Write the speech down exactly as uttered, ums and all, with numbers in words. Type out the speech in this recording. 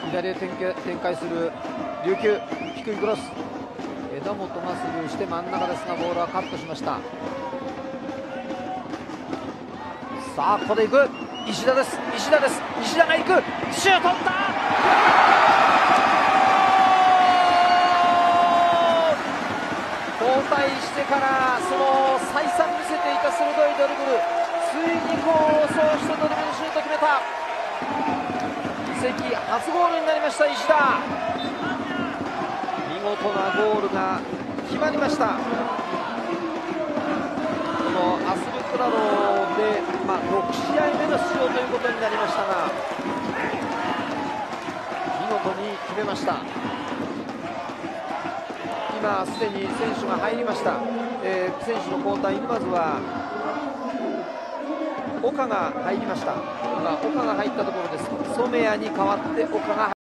左へ展開展開する琉球、低いクロス、枝本がスルーして真ん中ですがボールはカットしました。さあここで行く石田です、石田です石田が行く、シュート打った、交代してからその再三見せていた鋭いドリブル、ついにこうそうしてドリブルシュート決めた。移籍初ゴールになりました石田、見事なゴールが決まりました。このアスルクラロで、まあ、ろくしあいめの出場ということになりましたが見事に決めました。今すでに選手が入りました、えー、選手の交代にまずは岡が入りました。今岡が入ったところです。染谷に代わって岡が